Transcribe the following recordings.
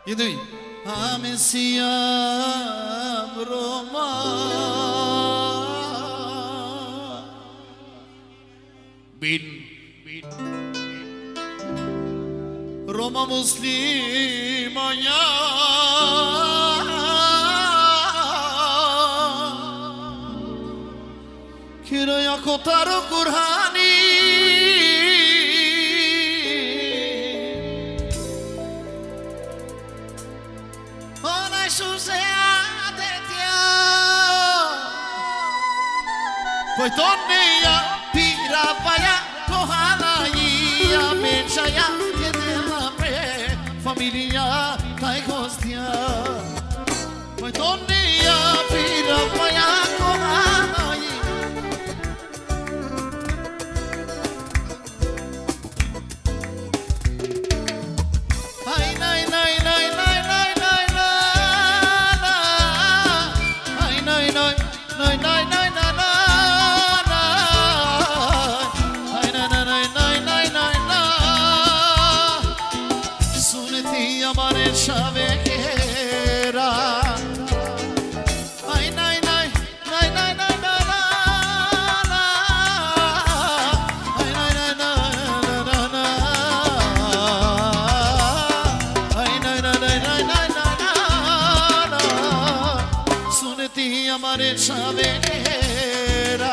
Idui Amesia Roma Bin Roma Muslimanya Kiraya Kotaro Qur'ani Poi tornia piravaya kohanaya menchaya kedela pre familia tai gostia Poi tornia piravaya kohanaya Ai nai nai nai nai nai nai Ai nai nai nai nai nai Shavekera Ai nai nai nai nai nai nai Ai nai nai nai nai Ai nai nai nai nai nai Suneti amare shavekera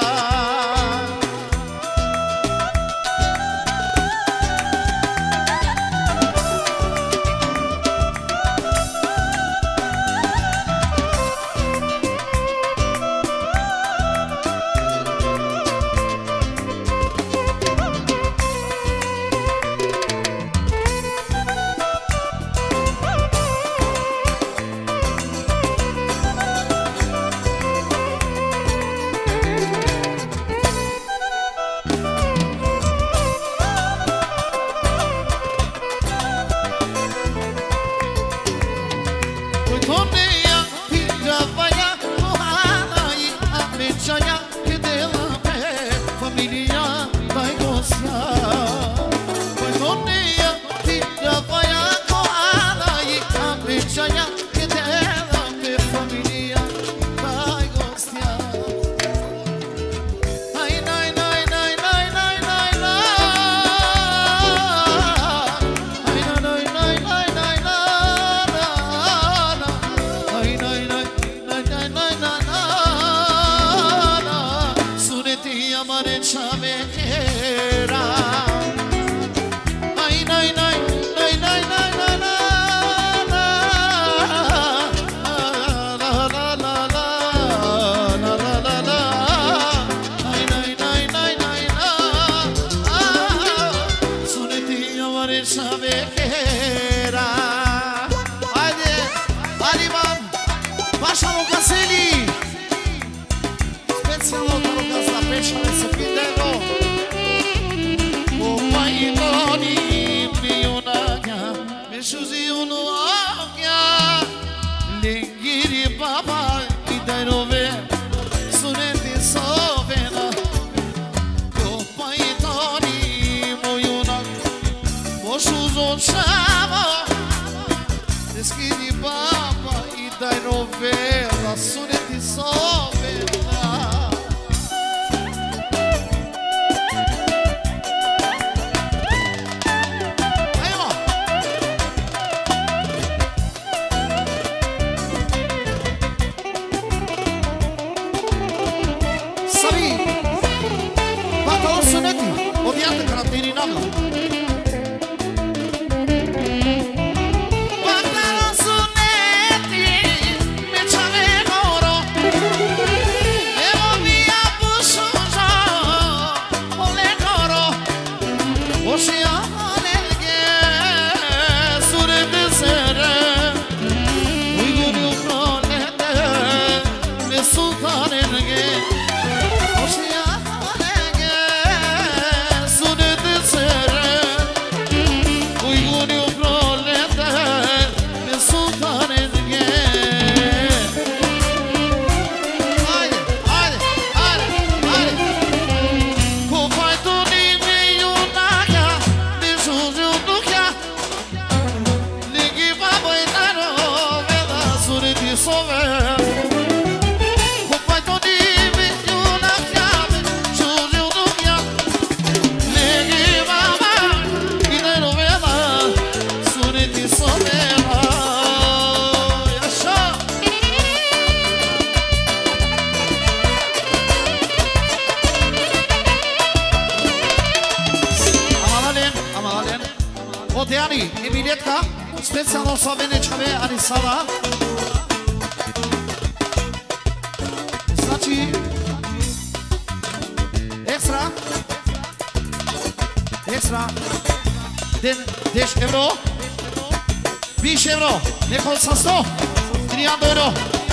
Diani, Emilietka, specjalno oslovene čave Anisala. Znači, ekstra, 10 euro, 20 euro, nekol sa 100, 300 euro.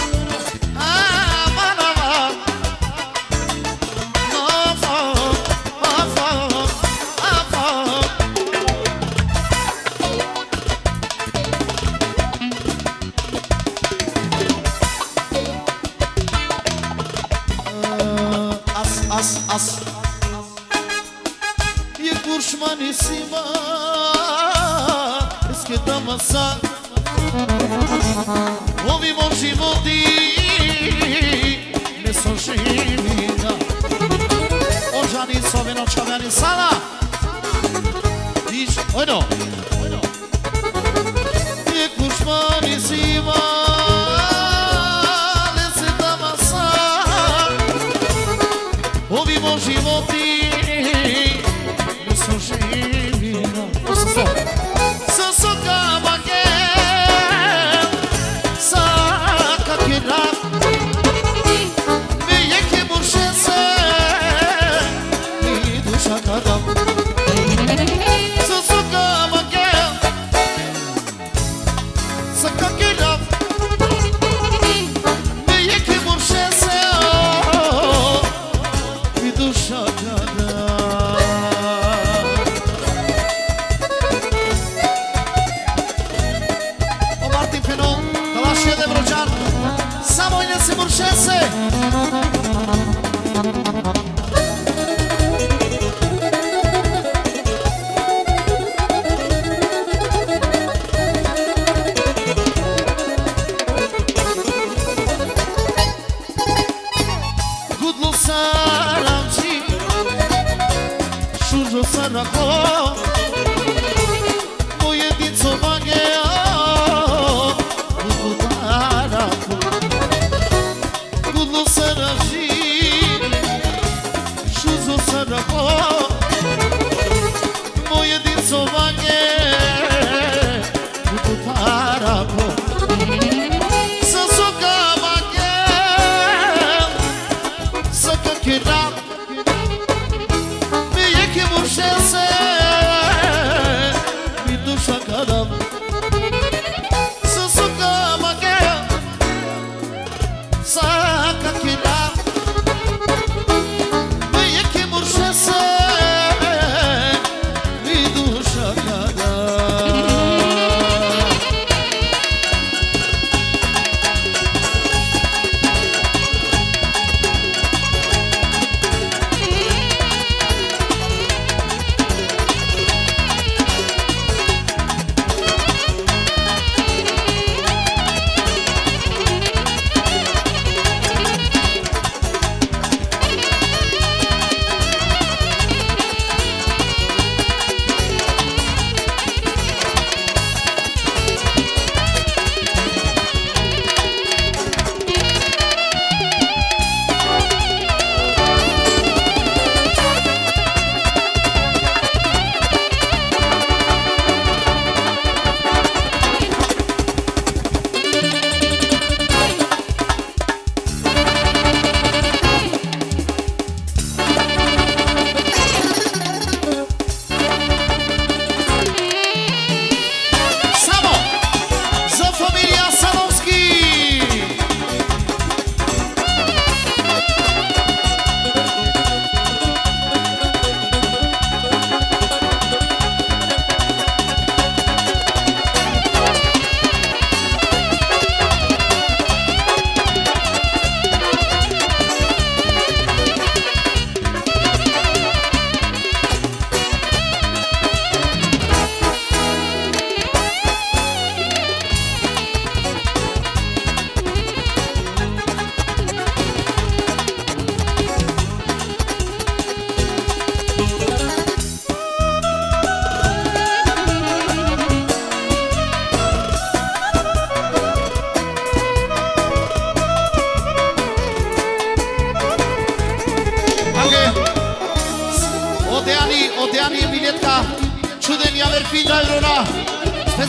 As e curșman em cima esquenta sa ouvi monte monte me sonjina ojani soveno chavani sala diz oi no e curșman em cima Ouvimos životy, my sú živí. Sosoka bagen, saka kira, mi jeki buršence, mi duša kadam. Sosoka bagen, saka kira, mi jeki buršence, duša kada O Martin Fenon, Dalašije Debrođan Samo i ne se buršese Gudlu saramci Šužo sarako Moje dico mageo Gudlu tarako Gudlu saraži Šužo sarako Moje dico mageo Gudlu tarako Sasoka mageo Saka kiram Buršese, mi duša kadam Susuka magea, saka kira Mi jeki buršese, mi duša kadam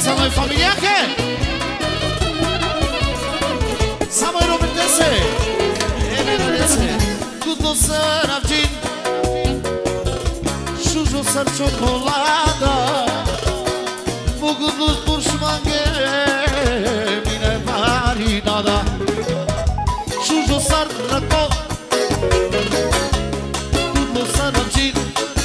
casa noi familia che Samo i Robertese e Robertese tutto sarà gin Sciuso sar cioccolata Mugudus burşmange Mine marinada Sciuso sar rato Tutto sarà gin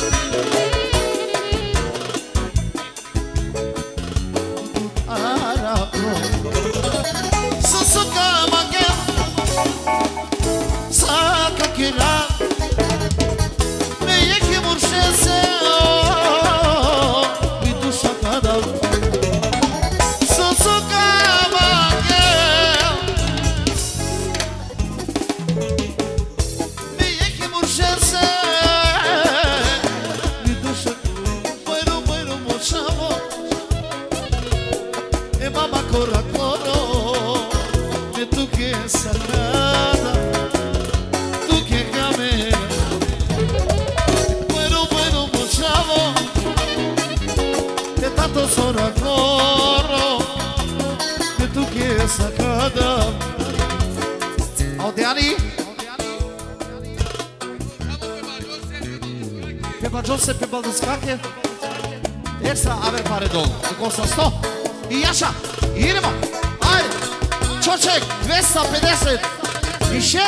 Giuseppe Balduscache Extra ave pare dol Costa 100 I așa Inima Hai Ciocek 250 I 6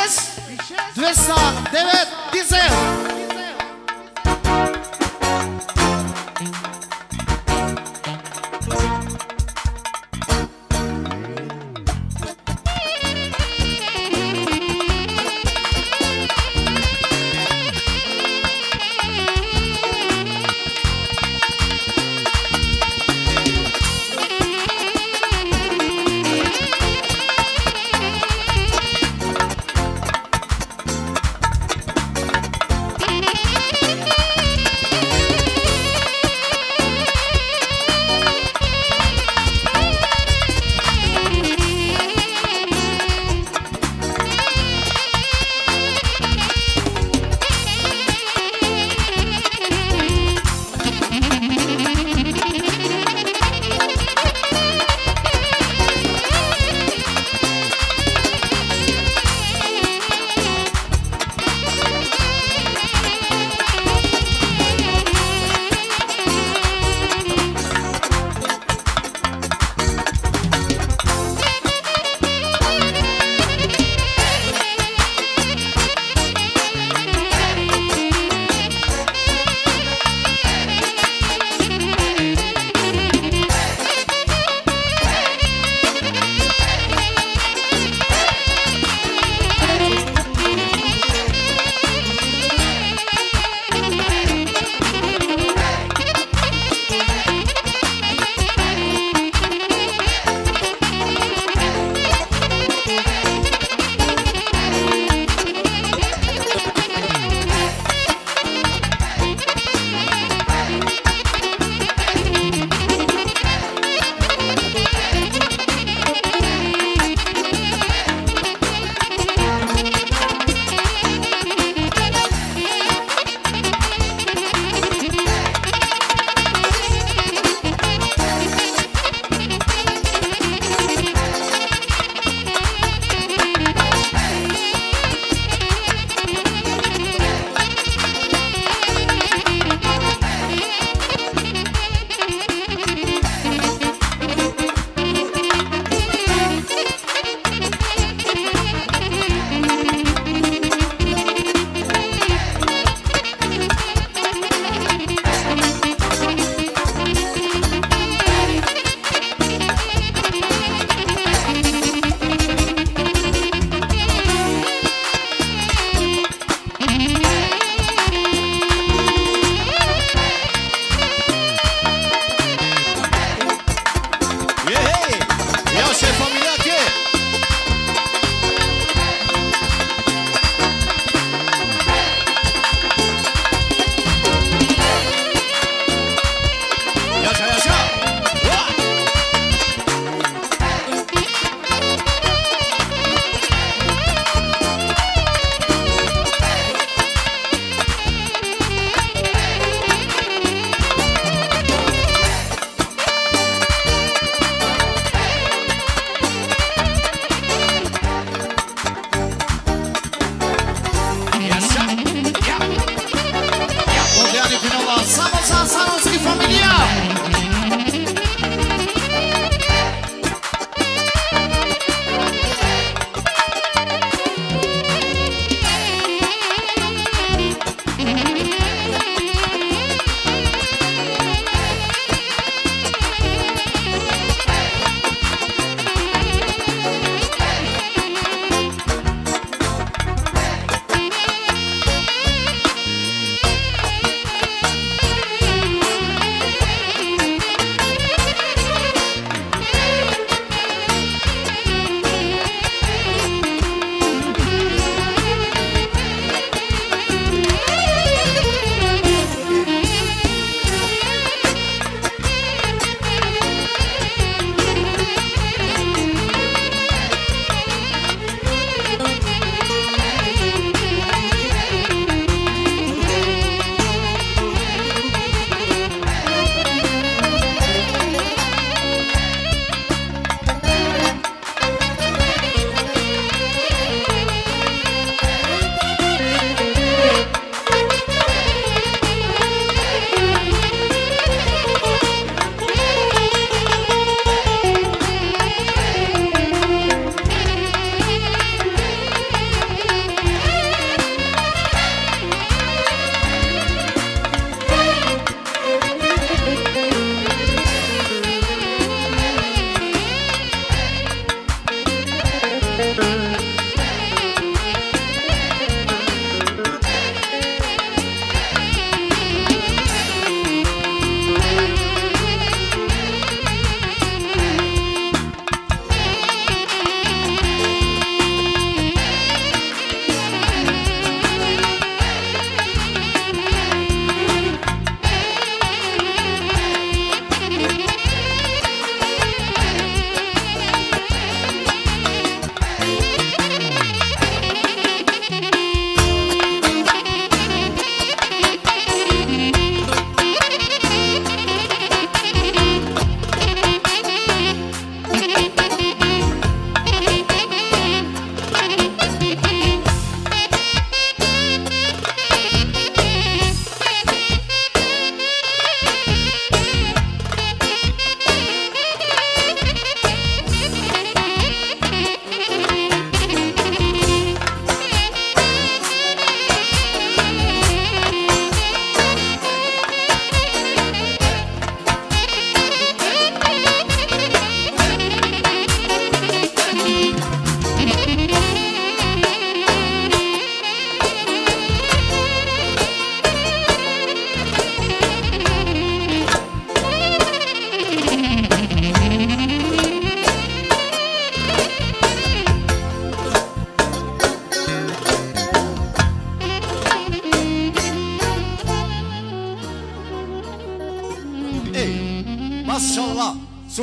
209 Diesel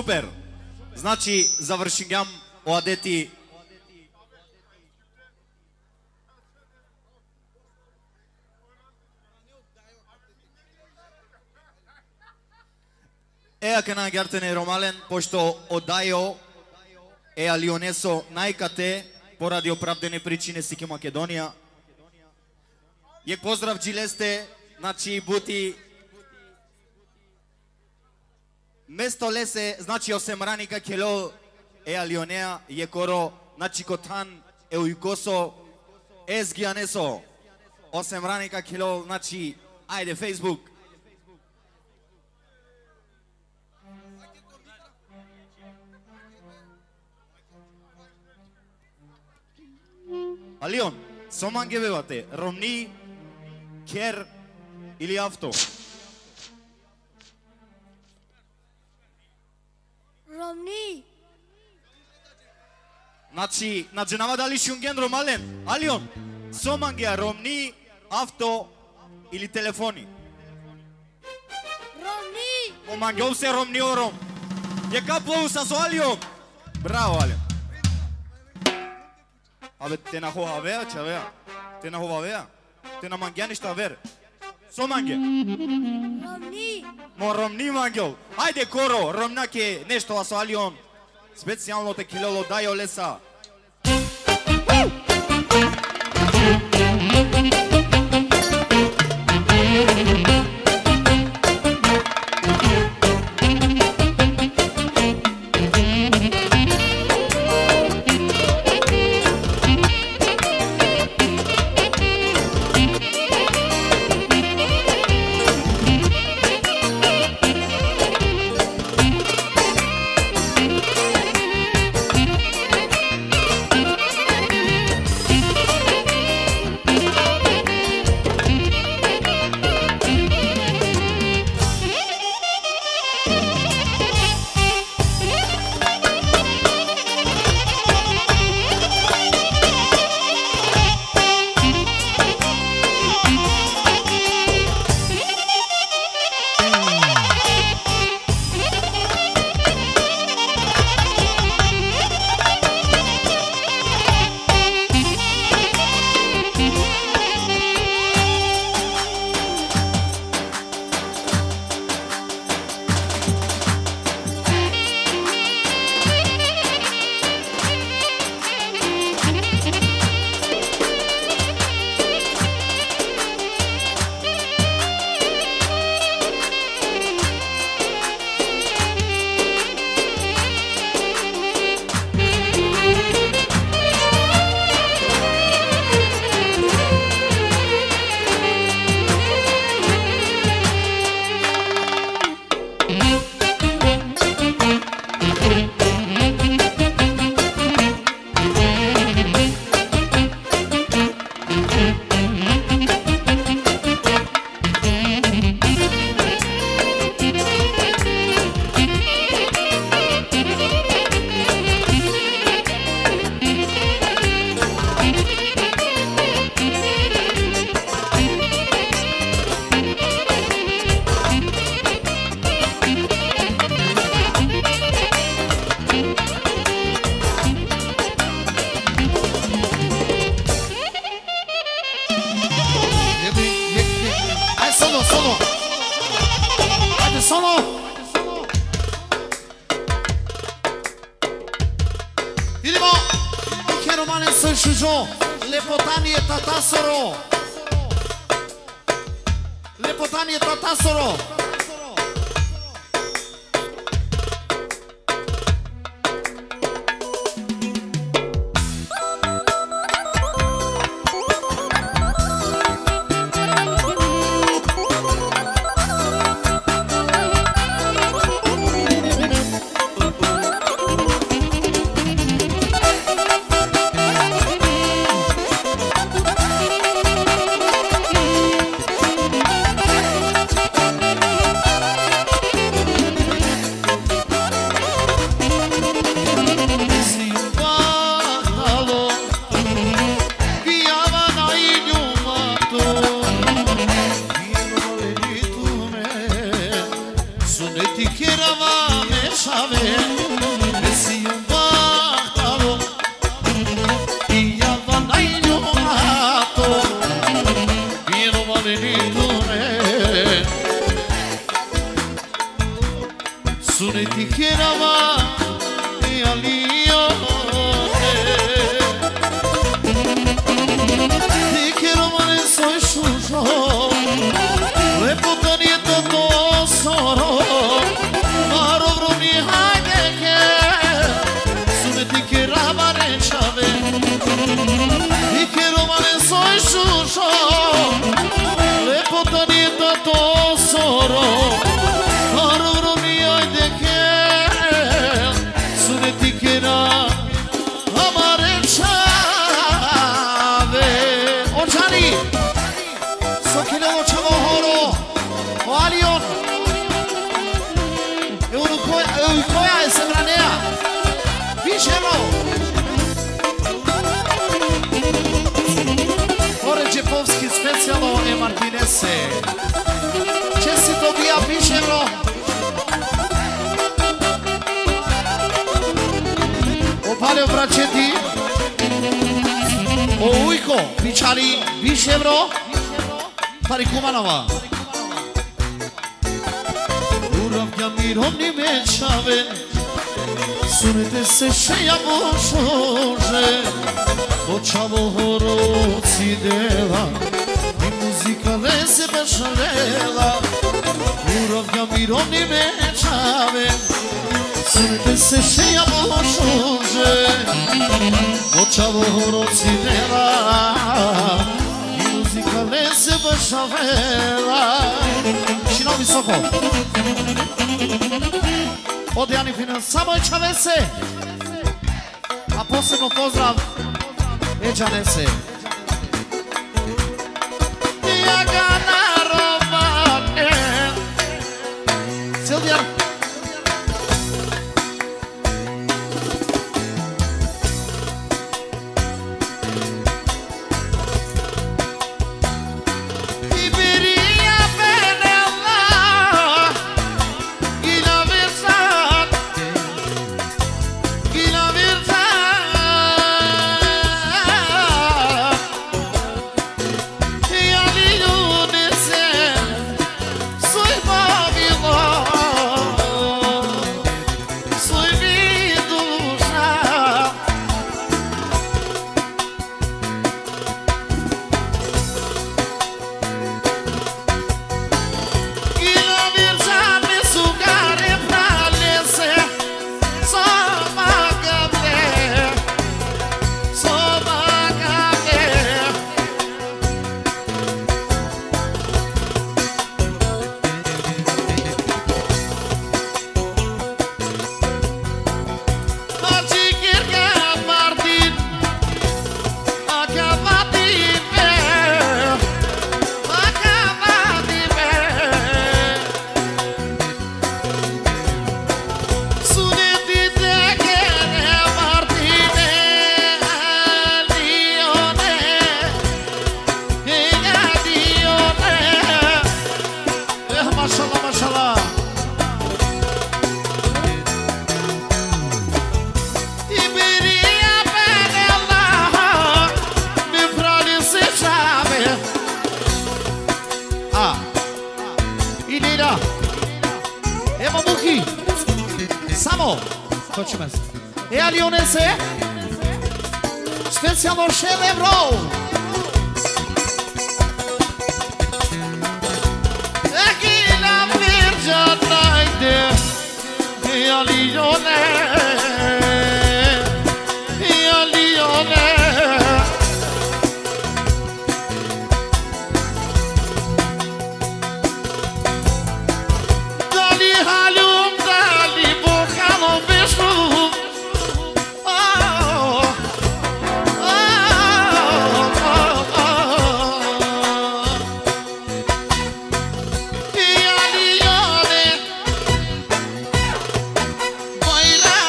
Super. Znači, završingam odeti Ea na Gjartene Romalen, pošto odajo Ea Lioneso najkate poradi opravdene pričine Sike Makedonija. Jek pozdrav Đileste, znači buti mesto lese, znači osemranika kelo Ea Lionea je koro, znači kotan eujkoso ezgianeso osemranika kelo, znači ajde Facebook. Alion, soman gebevate, Romni, Ker ili Avto? Romni. Znači nama dali šungen Romalen. Alion, soman gea Romni, Avto ili telefoni? Romni. Omangeu se Romni orom. Je kapou sa so Alion. Bravo Alion. Абе, те на хова веа, че веа? Те на хова веа? Те на мангя неща вер? Со манге? Romni. Мо Ромни мангел. Ајде коро, Ромна ке нешто со Алион. Специјално те килело дајо леса. Lepotanie tatasoro. Kina Amare Chave Ochani Sokile Ochavo Horo Alion Ukoya Semranea Vishemo Oređepovski specijalno e Martinese Česi dobija Vishemo Opaleo braćeti O Ujko Pričali Vishevro Pari Kumanova Uravnja mirovni mečave Sunete se šeja božože Očavo horoci deva I muzika leze bašalela Uravnja mirovni mečave Sunete se šeja božože Očavo horoci deva I muzika leze bašalela Šino visoko Od Jani Finan, samo Ečavese A posebno pozdrav Ečanese Jagana Romane Silvija E a Lionese Specijalno Šelevro Egina Virđa najde E a Lione E a Lione Dali haljum, dali bukano višu Baila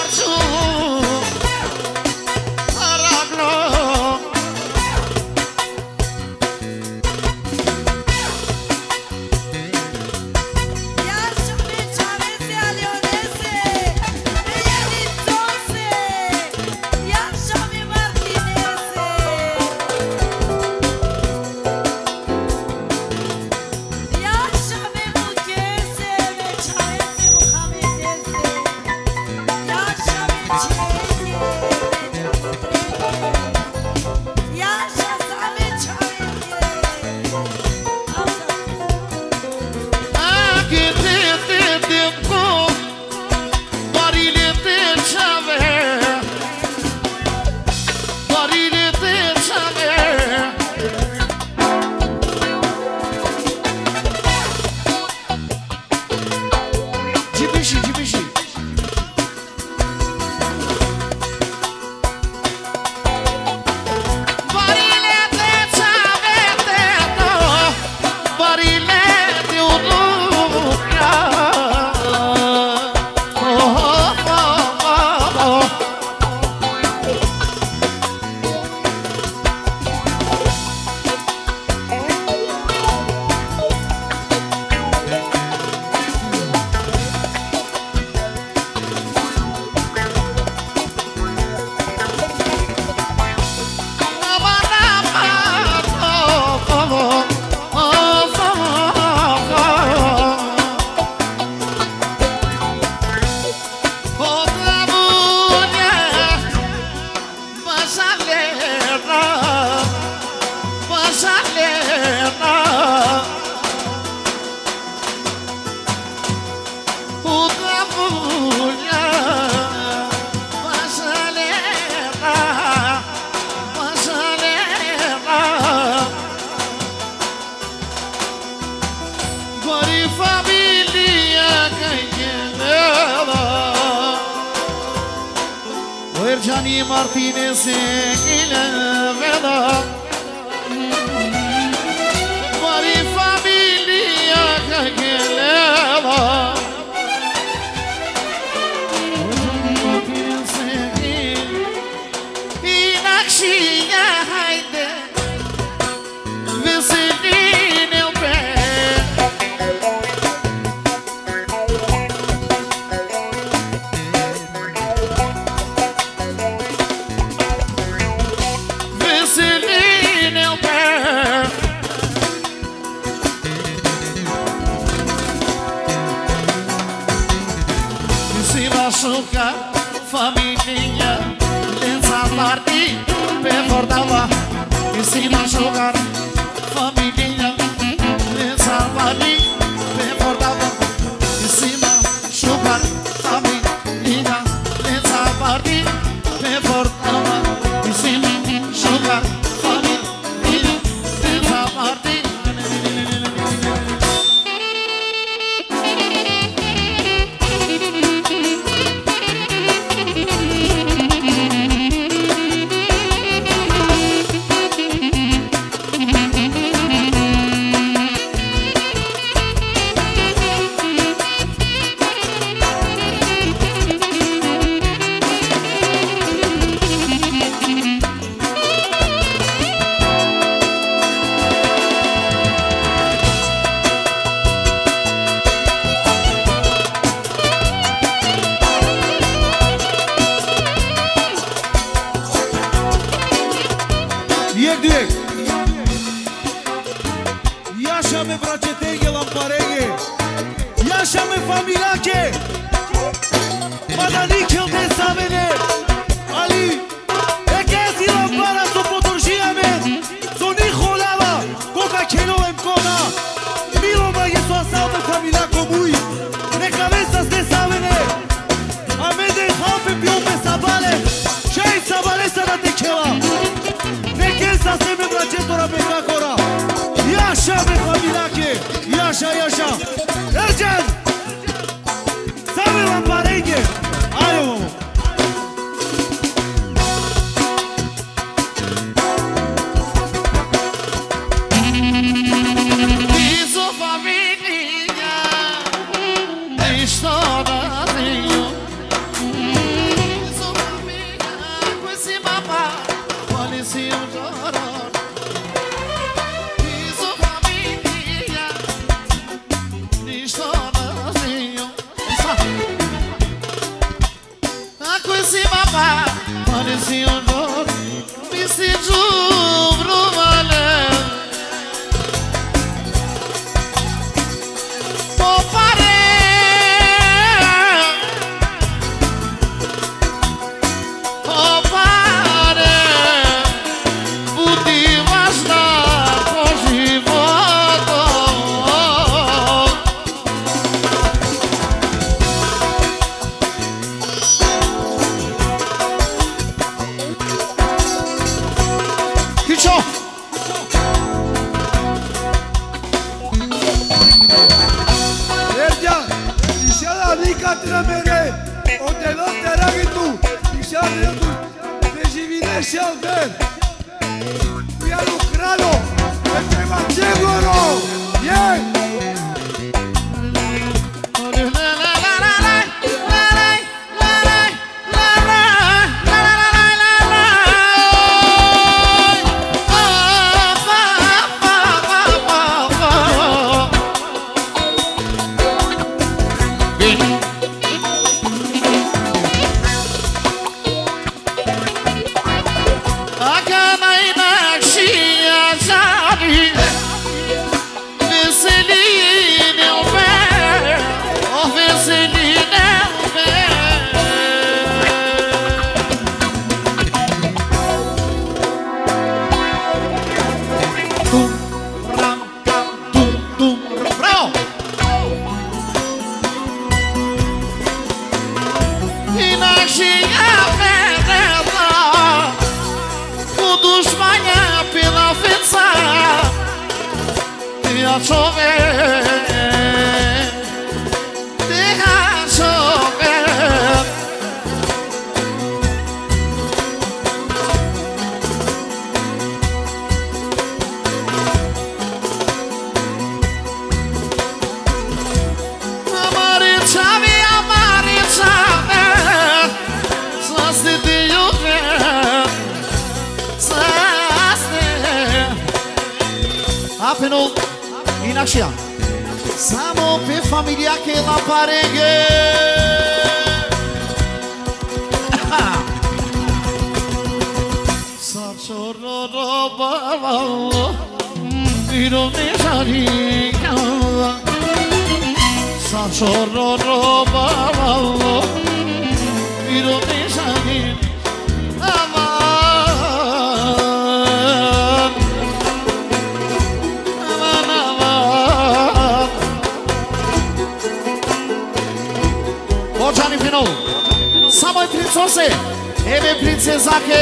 Ergiani Martinez ile veda Mari familia cageleva Martinez inakşiya hayde Veselin el pé Machucar família nessa parte perdava e se machucar família nessa parte perdava e se machucar família nessa parte perdava e se machucar família nessa parte Yaşa me bracetege lamparege Yaşa me familake Madanikel de savene Ali Ekezi lampara so potorjia me Soni holava Coca keno em kona Milo magie so asau me famila comui Ne cabezas de savene Amede hape pion me savale Shei savale sana te keva Ne kesa se me bracetora pe kakora Yaşa be familake, yaşa yaşa. Ercan, sabe lamparenge. Ayo. Isso família, estourazinho. Isso família, com esse babá, parecia chorão. Parecia dor, me sinto brumalhão. Oh, parei, oh, parei, pude bastar, hoje volto. Ercan, inşallah dikkatine mere. O delon teragitu. İnşallah tu rejimine şalter. Uyaru kralo. Este manchegoro. Bien. Saste de iubesc Saste Apenas Inaxia Samo pe familia che la pareghe Saciorro roba Ironisarica Saciorro roba Ironisarica Gianni Pino Samoj princose Eme princezake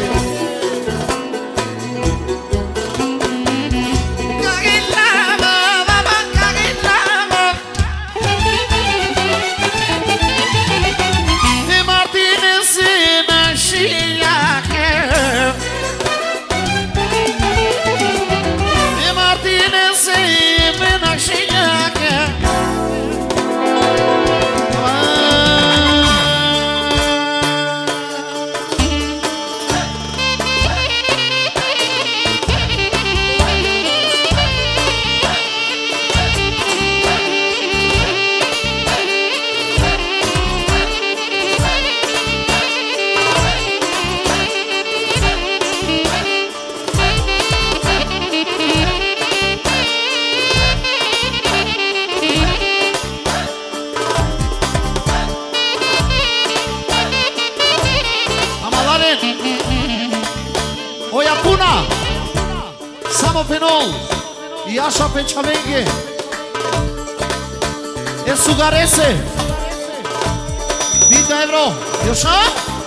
E acha pensamento é sugar esse 20 euro eu chamo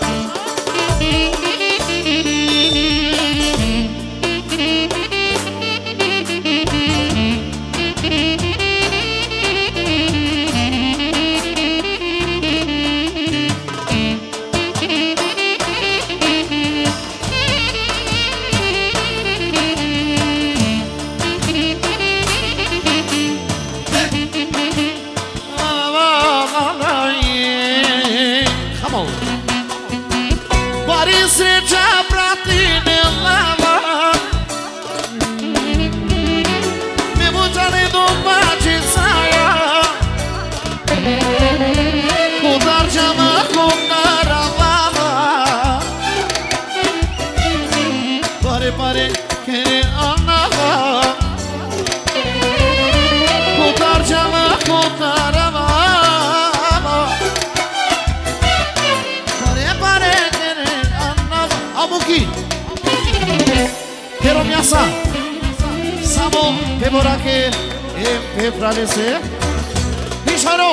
Samo peborake e pralese Bishano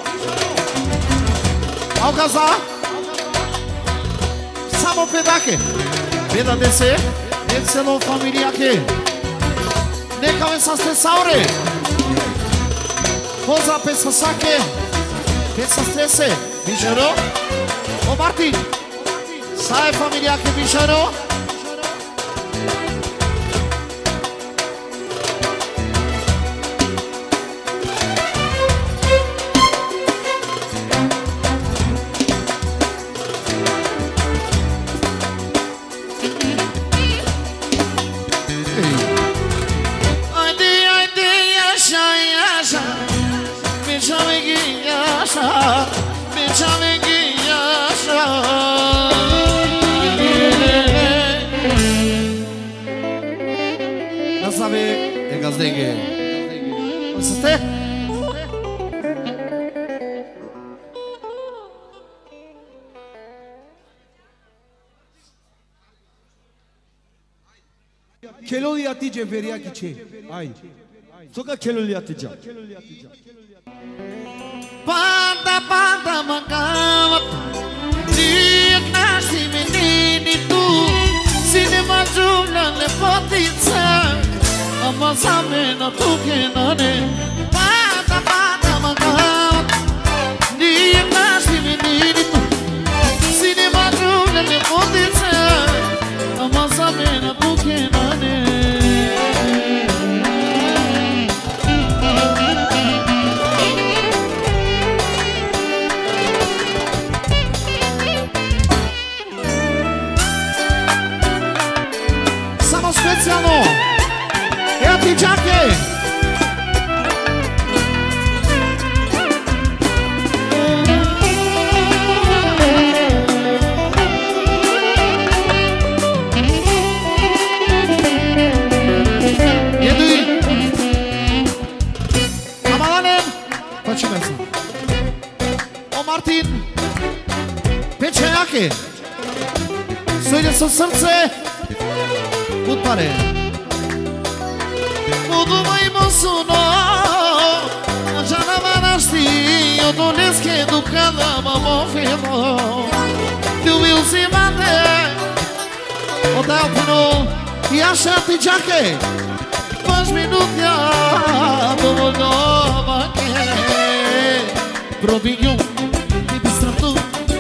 Aukaza Samo pedake Peda dese Excelo familia ke Neka vensaste saure Poza pesasake Pesastrese Bishano O Martin Sai familia ke Bishano 켈로리아티 제베리아 기체 아이 소가 켈로리아티 자 Panda panda mangama Dia nasi meninitu Cinema jumla le potitsa Amazame na tukenane Panda panda mangama Dia nasi meninitu Cinema jumla le potitsa Amazame na tukenane Stojde со srce. Put pare. Podumaj mo suno. Žana manašti. Odoleske dukala mamo filo. Ljubil si mate. Odao peno. Jaša ti džake. Baš minutja. Dovoljno vake. Probinju. Ti bi sram tu.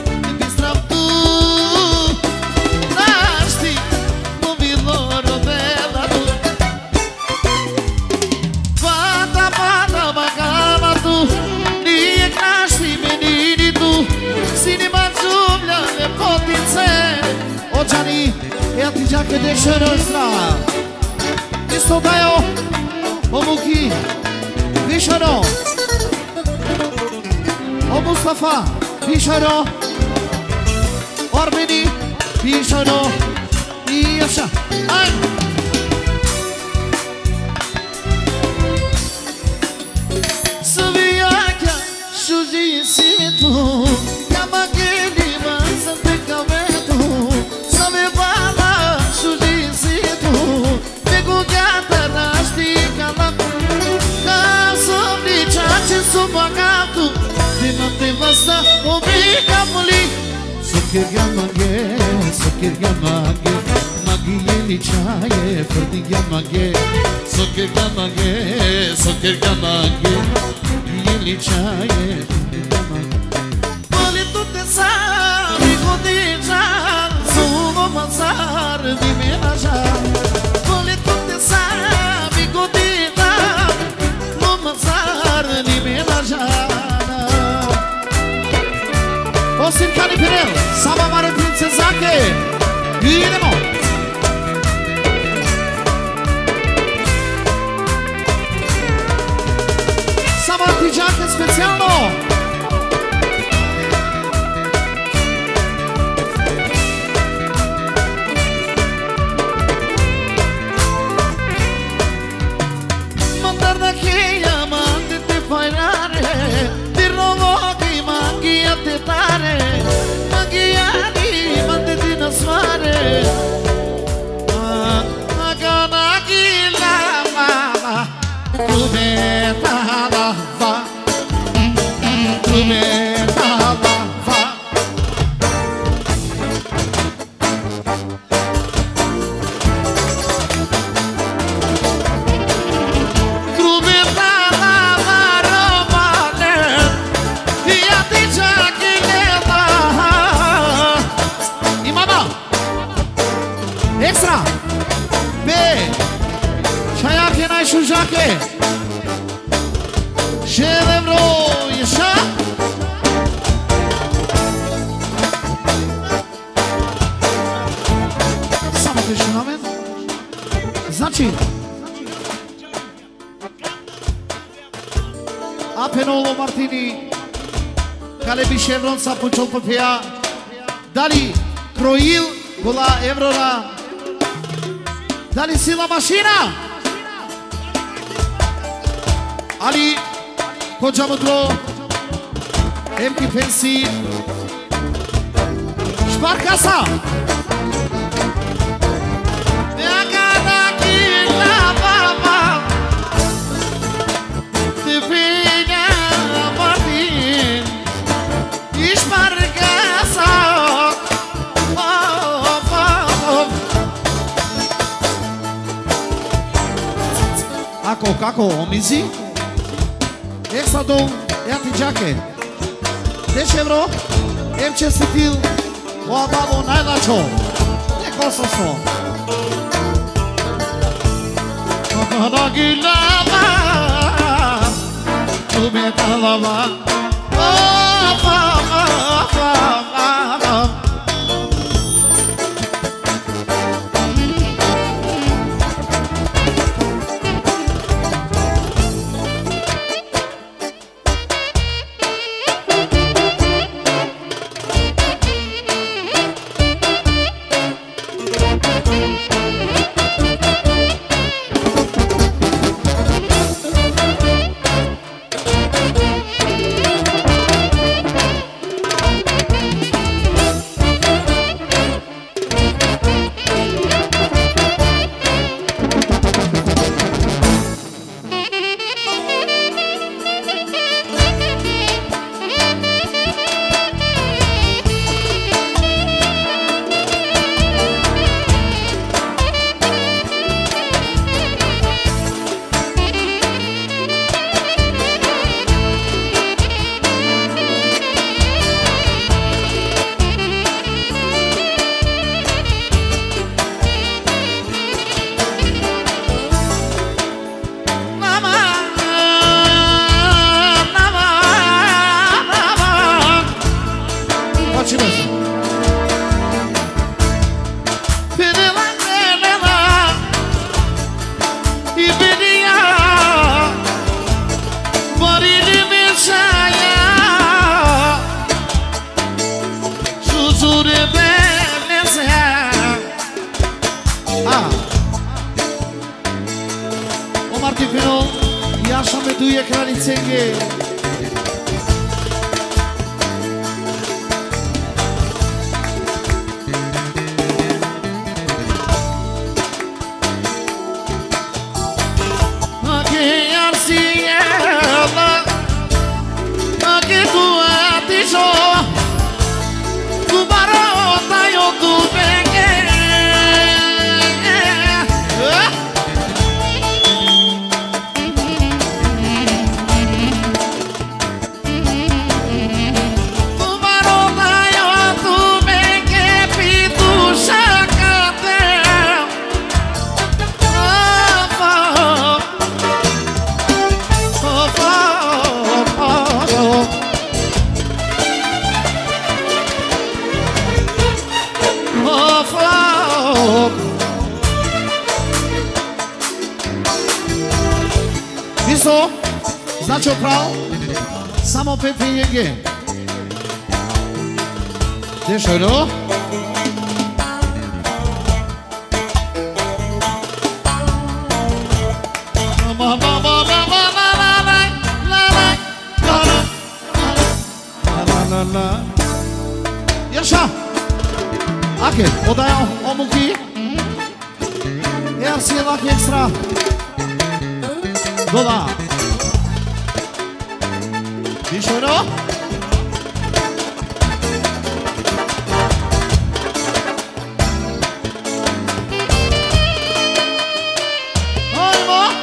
Ođani, ja ti džake dešero sra. Isto dajo, omuki, višero. O Mustafa, višero. Orbeni, višero. I jaša, aj. Savijaka, šuži si tu. Kama gelima sam te kavetu. Basta obrigamo-lhe Soqueria mangue Magi ele chaye Perdiga mangue Soqueria mangue Ele chaye Vale tu te sabe Godinjar Sumo mazar De menajar Vale tu te sabe Godinjar No mazar De menajar Osim Kani Pirel, Saba Mare Princezake. Idemo. Saba ti džake specijalno. Mandarda keja, mande te fajrare. Tare Magiani Mandeti na svare Agana gila mama Kubeta lava Kubeta lava Kubeta lava romane Ja ti džake Extra B Şayake Nayşu Jake Şelevro Yaşa Samo te šunamen Znači Apenolo Martini Kalebi Chevron sa Pučol Popea Dali Kroil Gola Evrora Dali Sila Mašina Ali Hođa Mudro Emki Pensi Šparkasa Njagana Gila Mama Tifinja Martin Šparkasa Kako, omizi? Extra dou, ja ti džake 10 evro, em čestitil o ababo najlačo Neko sam što Kakana gilama Ubeta lava kralicenge. Znaczy prav, samo Pepe Jege. Gdje šojno? Yaşa. Ake, odajam omuki. Jer si laki ekstra. Doda. Dişoro. Oyma.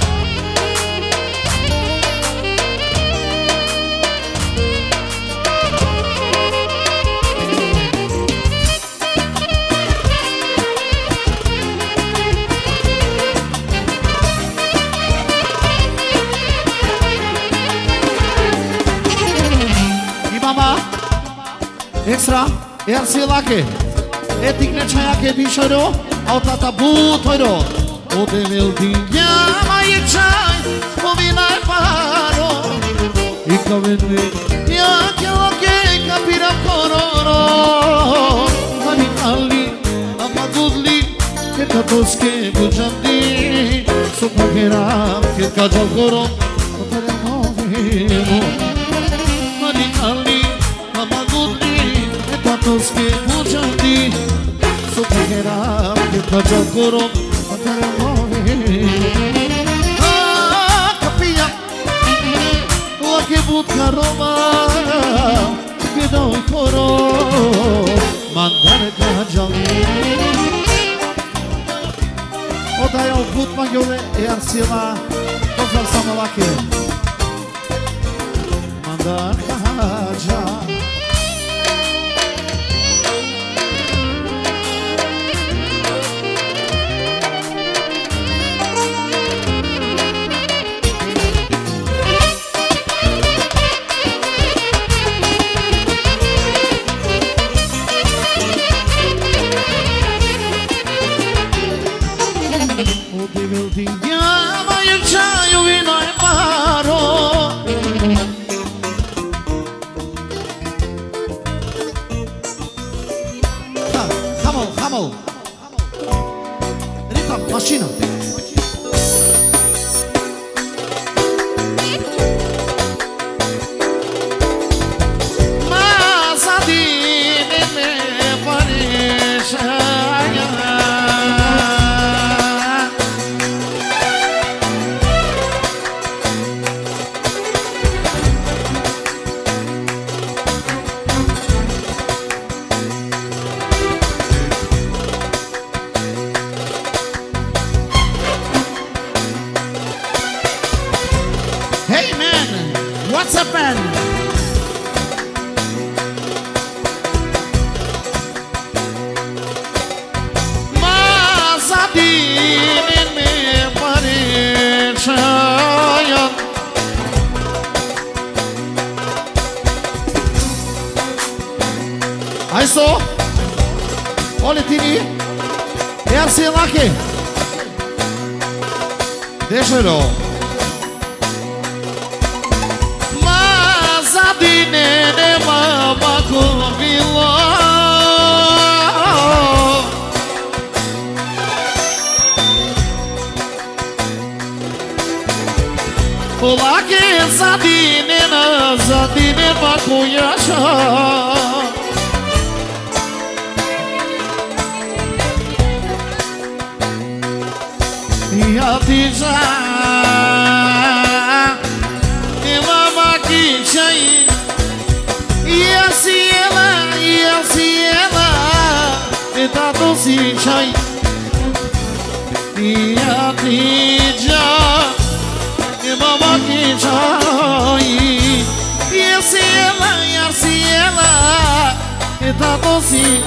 Extra, si lake. Etik ne çayake dişoro, autata bu toyro. O devil dinjama je čaj, povinaj paro. I kavenve, ja kjelake kapira kororo. Manikali, amadudli, kekatoske bujandi. Sopageram, kekajal korom, otere movemo. Manikali, amadudli, Toske bujandi, sopegeram, que kaja korom, atere mohi. Kapia, lake budka roma, que doi korom, mandare kajal. Odajal bud majole e arsila, pozdrav samo lake. Mandar kajal. Машина. What's up, man? I saw Olitini, Ersi Laki, Deixa-lo. Mazadine de Mama Colvila. Olaki. Atija E mama que chai E assim ela E tá doce chai E Atija E mama que chai E assim ela E tá doce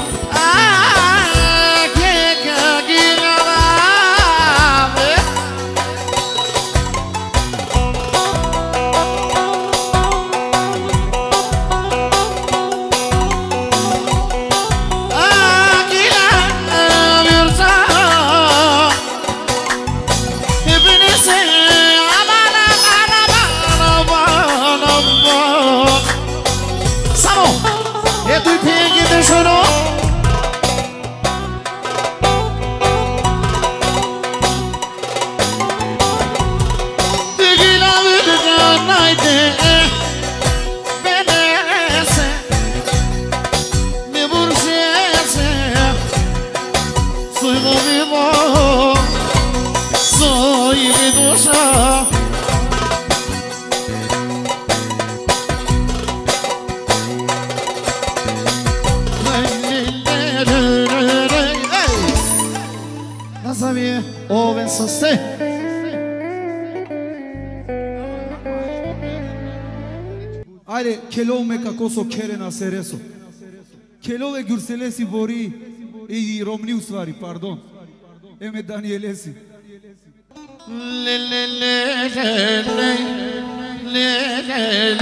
Aire kelo me kakoso kerena sereso. Kelo de Gürselesi bori e Romni usvari, pardon. Eme Danielesi. Le le le le le le le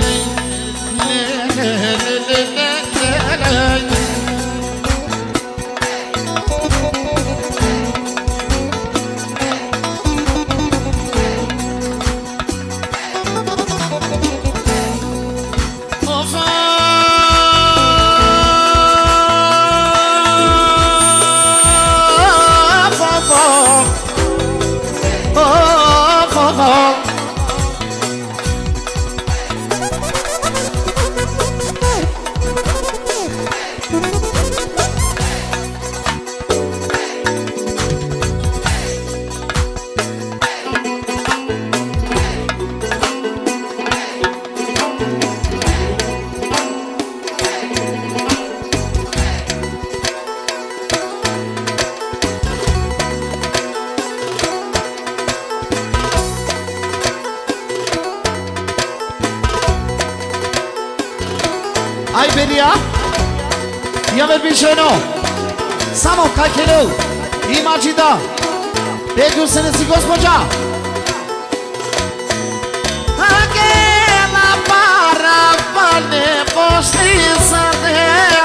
le Ai Beria, ia ver bicheno, samo kakelo, imagina, pega o senesi gospođa. Aquela para ne postiza de,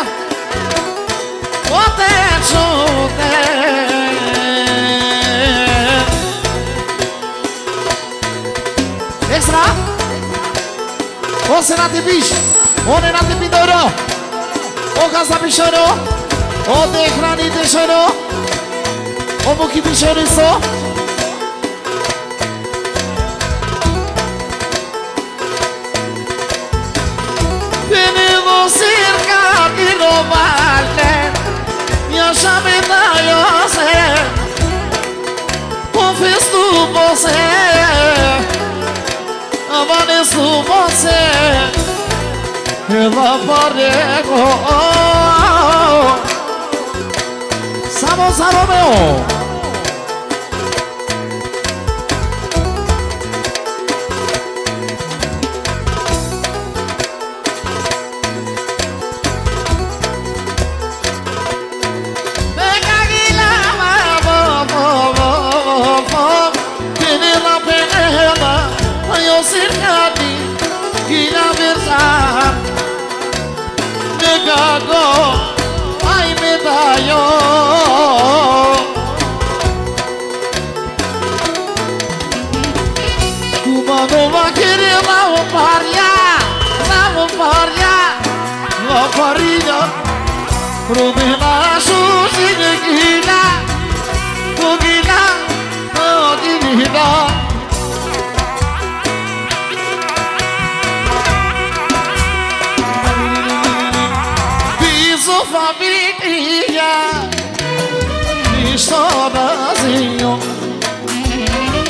o te čute. Extra, o se na te biš. One na te pidoro, o gaza bišoro, o te hrani dešoro, o muki bišori so. Venimo circa di Romale, ja šame dajo se, o festu se, avane su se. Ela parego Samo meu Pega guilama Penela penela Eu circadi Guilha versa Gago, ai medalho. Uma nova querer lá o paria, promena sushi de guila, o divina. Família, estou sozinho.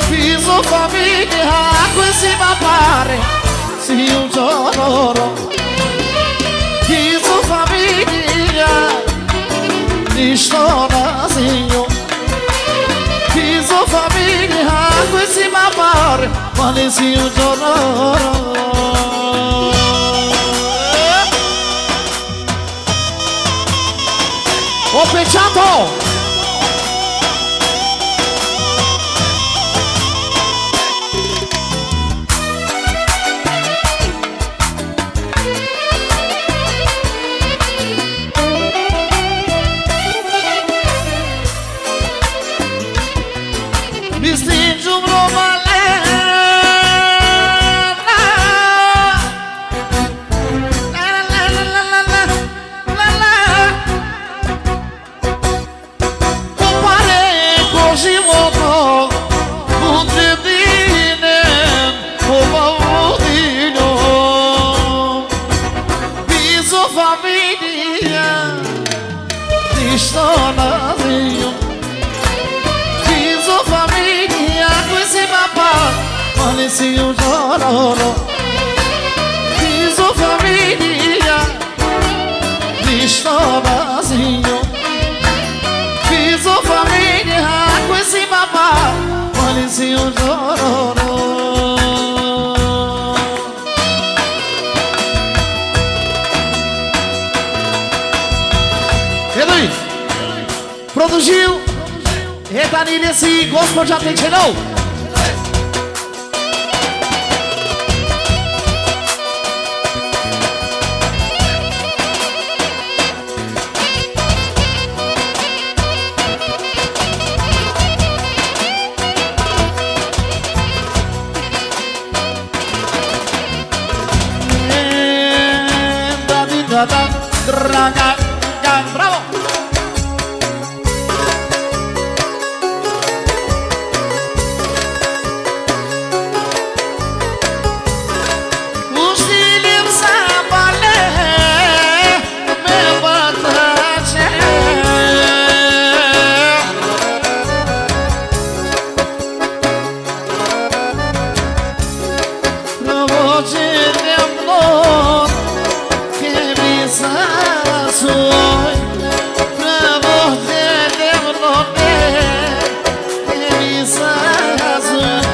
Fiso famiglia, così mi pare, sì un giorno. Fiso famiglia, nisto nasinho. Fiso famiglia, così mi pare, ma sì un giorno. Ho pecciato! Mi stringi un se eu choro, fiz a família, estou vazio. Fiz a família com esse papá, olha se eu choro. Ele produziu, e Dani nesse gospel já tem channel. Bravo! Os filhos sabalé me batache. Não vou te demorar que me soy pra você demorar que me soy.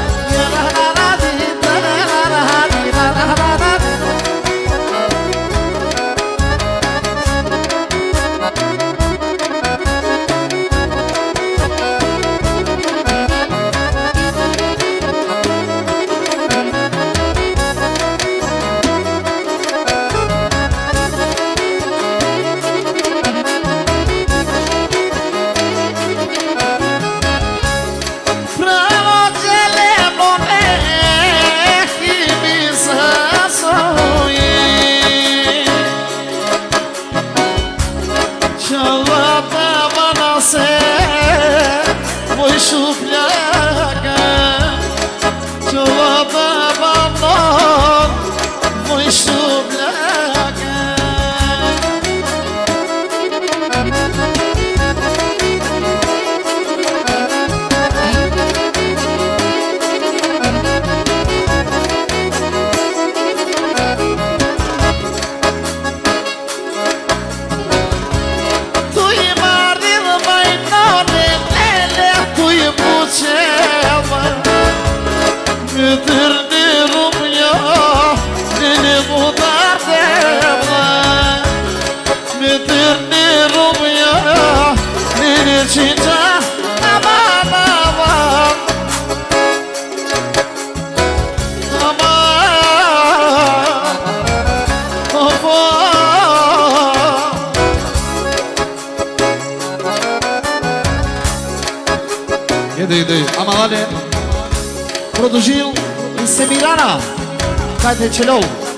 Amalade produziu em Semirana, cai de celou.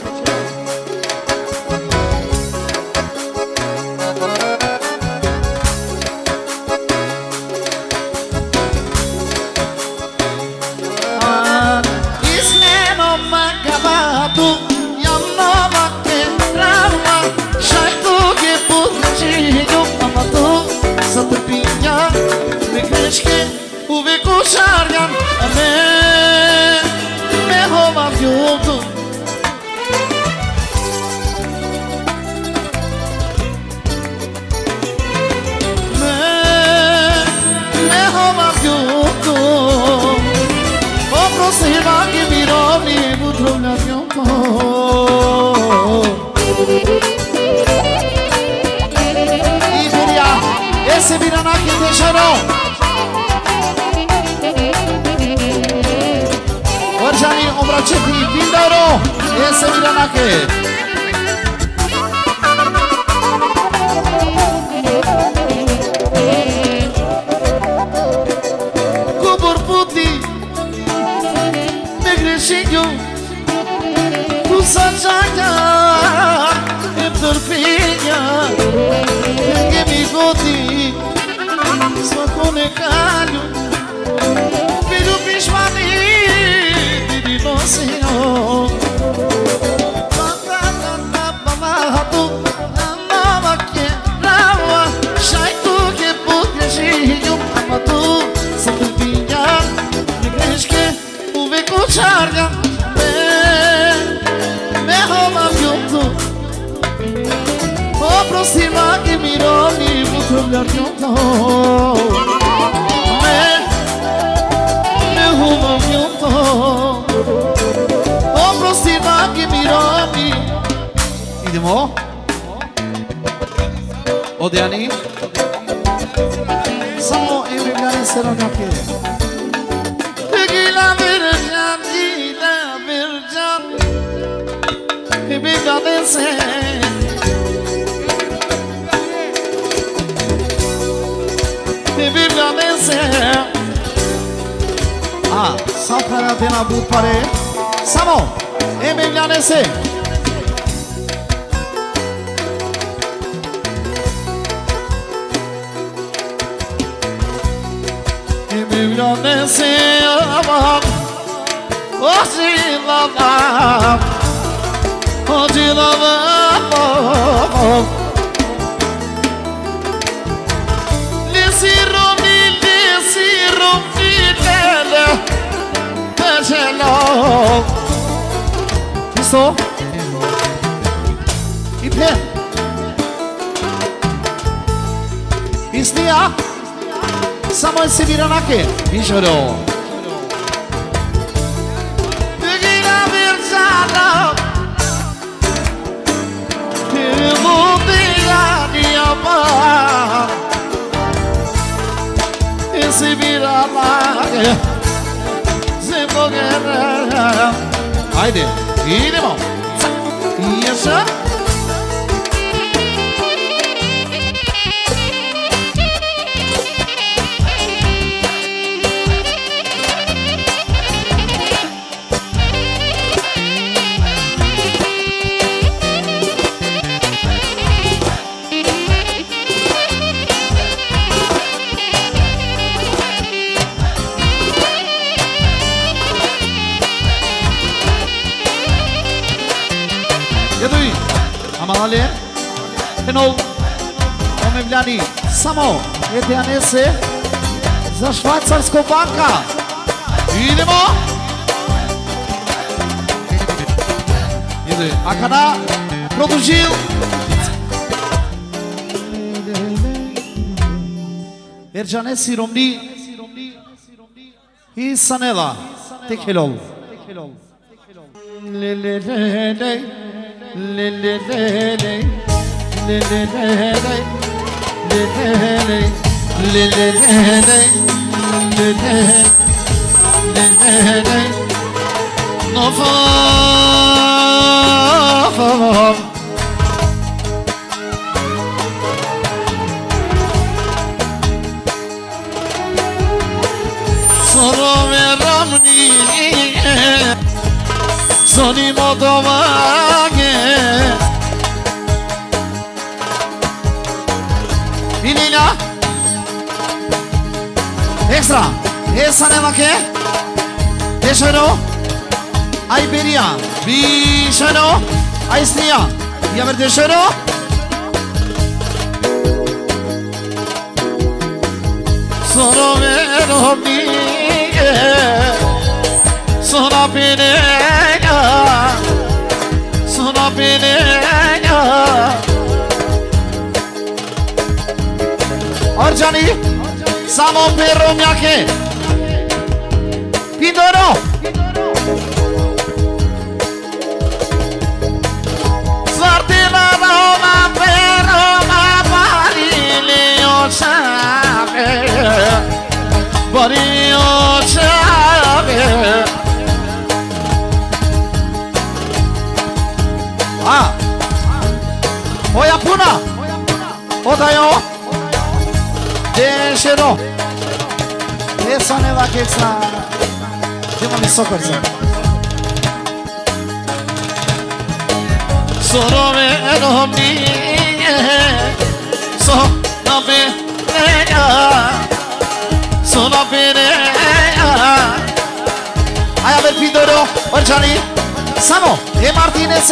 Isneno macabado, yamnova que trama, shaito que putinho, amato, satupinha, me cresce. uve kucharjan me hova vjutu me hova vjutu Oprostiva che mi rovi putro la vjutu Iberia ese viranaki te choro Orjani obracheti pindaro ese viranaki Kubur puti me greșinju tu sajanya e perfecta che mi godi so come calho filho bismani di nosinho tu amava que rava sai tu que putrezinho ama tu sempre vinha me crees que o ve cucharga me rouba junto Aproxima que mirou e muito olhar junto me rouba junto Aproxima que mirou e demo Odiani Samo e vegani serão aqui Tegila verjan e vegani Ah, safra de na but pare. Samo, Emiliane se. Emiliane se avam. Oji lavam. Oji lavam. Isso e pé Istia Samuel se vira na que Bichoro Peguei na versada Eu vou pegar minha mão E se vira na que Haydi, iyi mi o? Yaşa. Amalale, Penol, Omemliani, Samo, Etianese, za švajcarsko banka. Idemo. Ide, Akana, produžil. Ercanesi Romni i Sanela, Tekhelol. Soni motovage Inina Extra Esa nema ke Dešeno Iberia Bišeno Aisnia Javer dešeno Soro vero romni Suna bine Suna bine Orjani Samo perro miake Pindoro Svartila Roma perro ma barile očave Bari očave Oja puna Odajo Dešero Esa ne va keksa Dima mi sokorca Sono meno mie Sono bene Sono bene Aia per Pindoro Orjani Samo E Martinez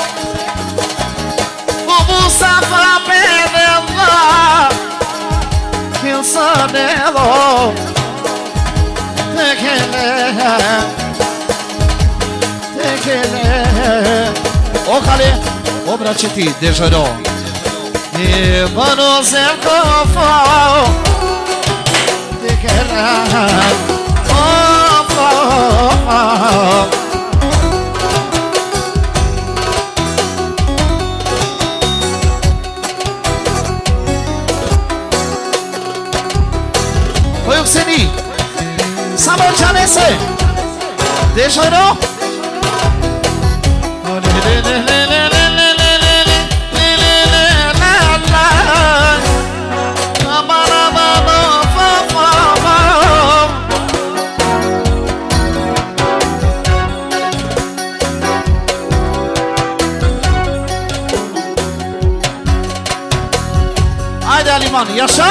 Mustafa Benella Kilsanelo Tekele Okale Obraceti Dejero E mano zemkofo Tekele Oyukseni Samor Canese Dejero Haydi Aliman yaşa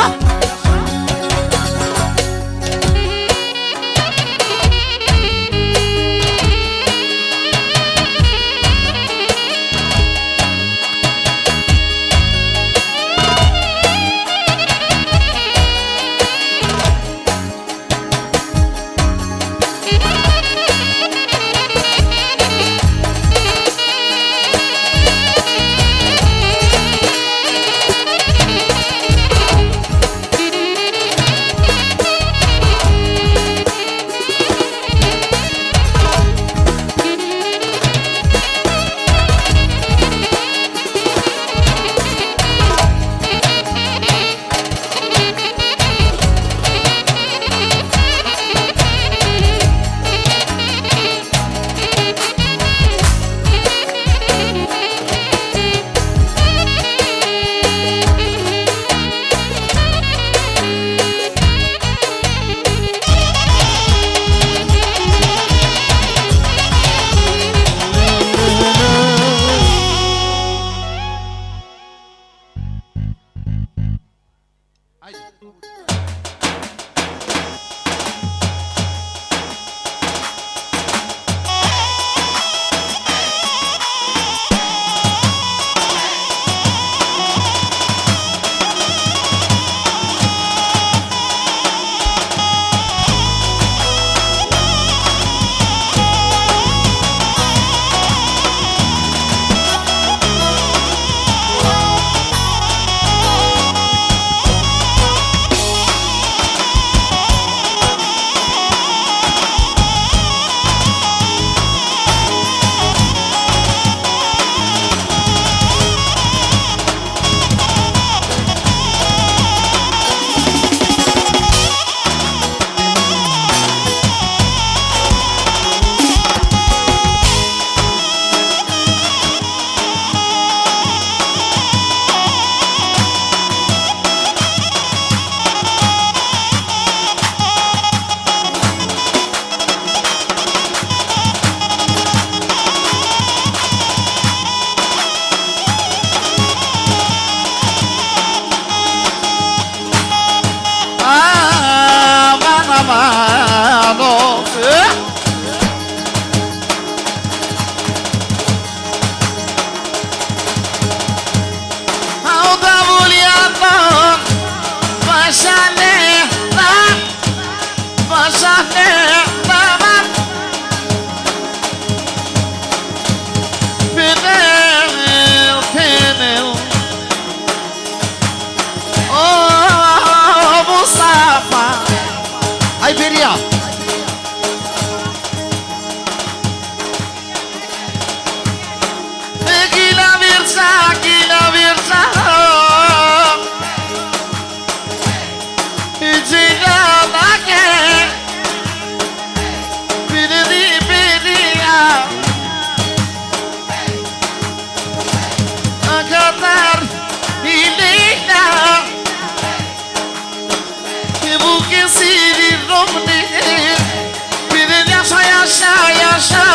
găsiri române Bine așa, așa, așa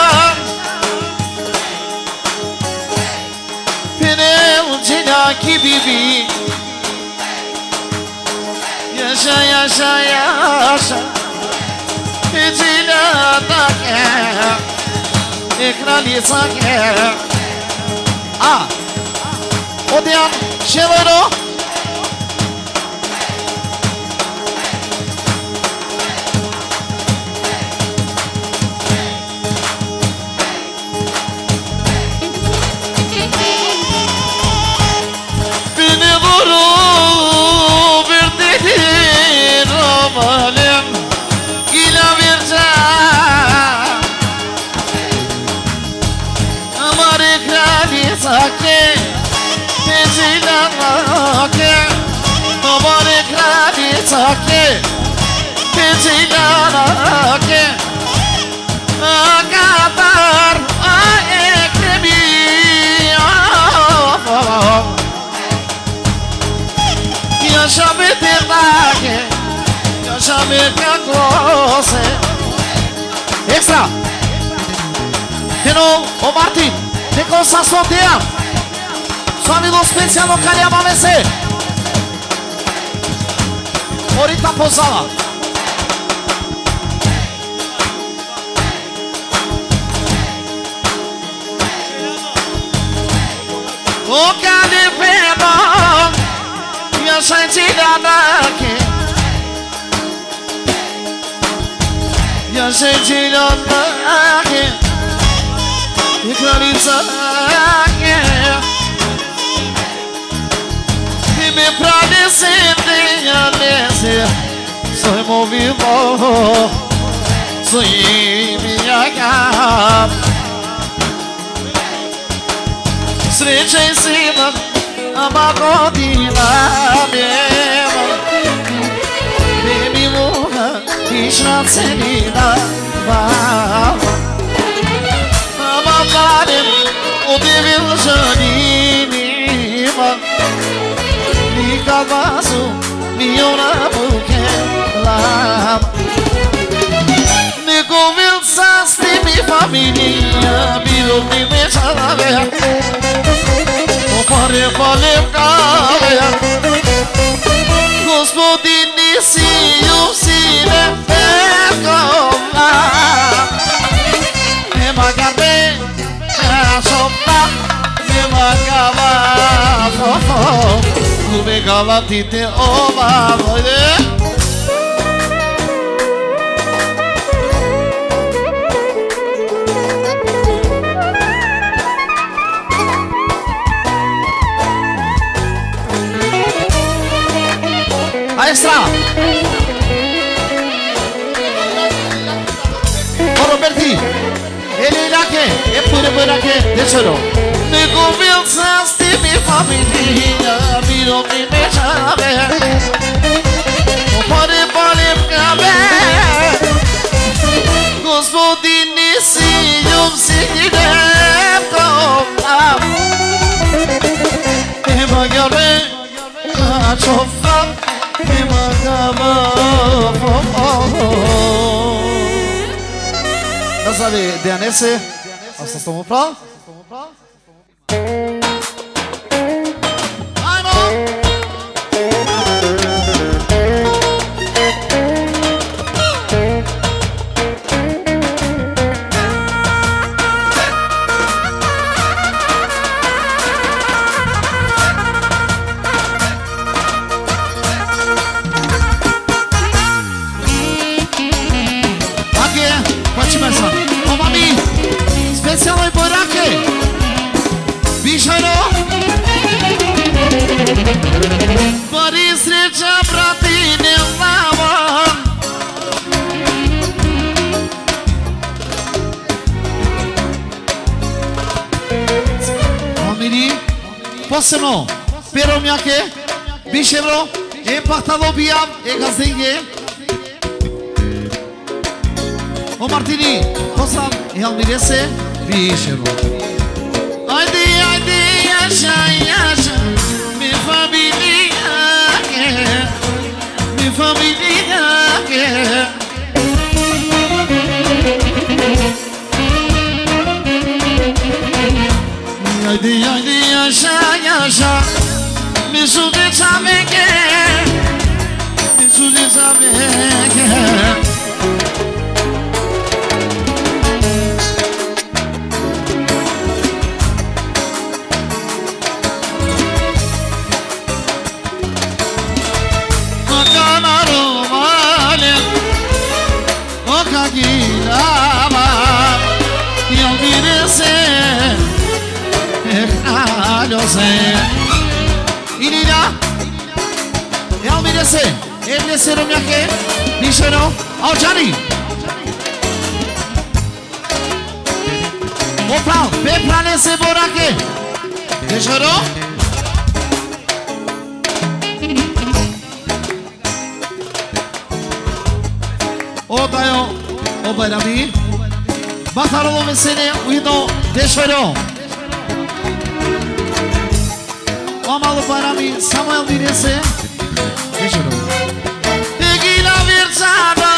Bine uncina ki bibi Yaşa, yaşa, yaşa Uncina da ke Ekranisa ke Odian, şevero Beni vuru verdi romalem Gila vereceğim Amar kraliza ke Tezilana ke Amar kraliza ke Tezilana ke Akatar Ekremi Yaşa bitirlake Yaşa bitirlake Extra Hello, o Martin Te cosa sortea Suamilu specijalno Kalijama Vese Orita pozala O Kalipena Yaşa Cilanake Yaşa Cilanake Kralizake I me pranese Nese Soy movivo Soy mijaka Srećaj sina Ama godina mjeva Bemi muha Išna celina Ama barem Udivil žanima Nikad vasu Ni ona bukelam Nego vil sasti mi familija Bilo mi mečalave Pare palem kavea Gospodin nisi yusine pekova Ema garbe Ashopna Ema gava Fofo Kube gava tite ova Oide Extra O Roberti Ele ilake E pure bărake De ce nu? Ne convin să stimi familia Miro mi meciave O pare palem cabe Gospodini si iub si idem Tom E magare Ciofam Da sabe, Deanese, asta stăm pra? Hai mă! Specijalnoj Borake Bišajno Bari sreća brati ne znamo Amiri Posebno Pero mjake Biševro E pahtalo bijam E gazdenge O Martini Pozdrav E Almirese Biševro Ajde, ajde, jaša, jaša Mi familija Mi famiglia che Haydi yaşa yaşa Mesut etsameke Mesut etsameke Inina Yao mirese Evle serum yake Nishano Aujani Opal Beplane se borake Nishano Odayo Obayrami Bakarolo mesele Uino Nishano Amalı para mim, Samuel direse Deixa eu Peguei na versada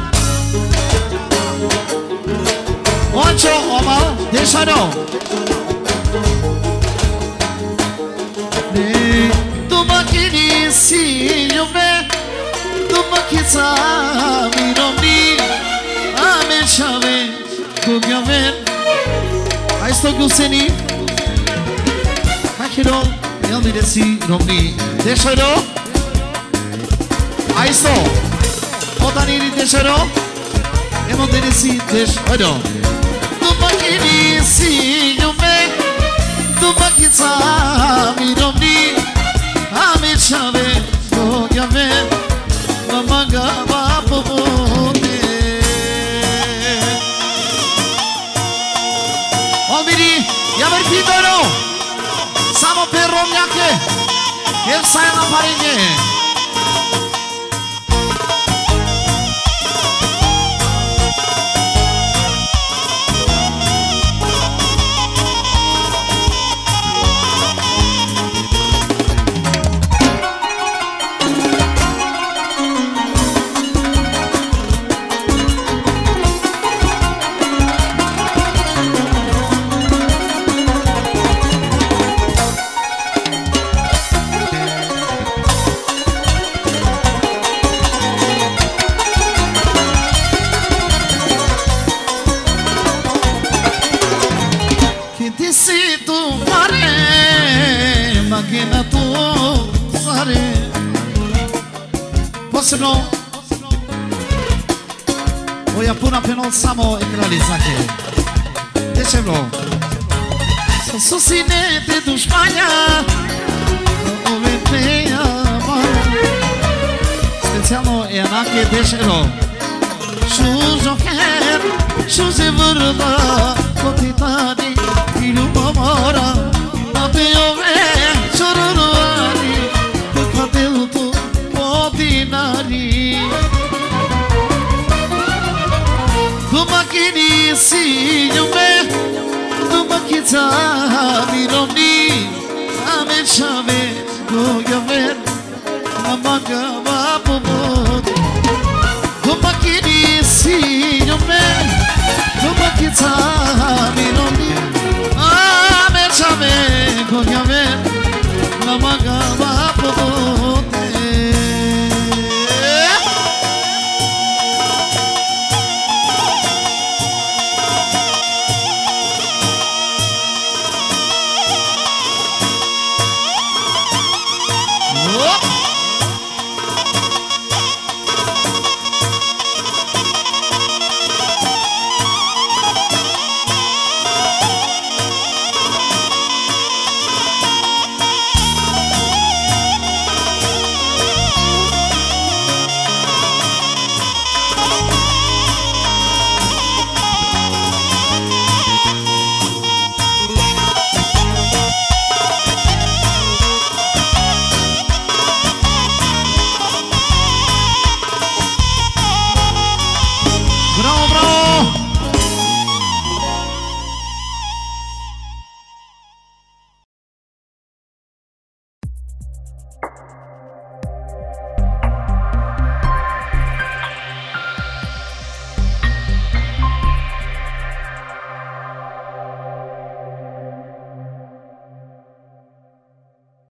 Oncho, Amal, deixa eu Tuma kini sinyo me Tuma kitsa miromni Ame chave Kugyaven Aisto guseni Hakiro El diresi romni Deixaró Aiso Otaniri deixaró Emo diresi deixaró Tuma kini sinyume Tuma kitsa mi romni Ame chave Kogyave Mamaga vapote Olmiri Yamer pidoro Samo per romniake El sai na parinje No voy a puna penal samo ekralizake Deixem-lo Suscinete do Espanha O venteia Specijalno je enake deixem-lo Šužo ker Šuže vrda Kotitani Iluma mora Na pejove Čororovani Kakateluto Ordinari Tuma kini sinyo me Tuma kita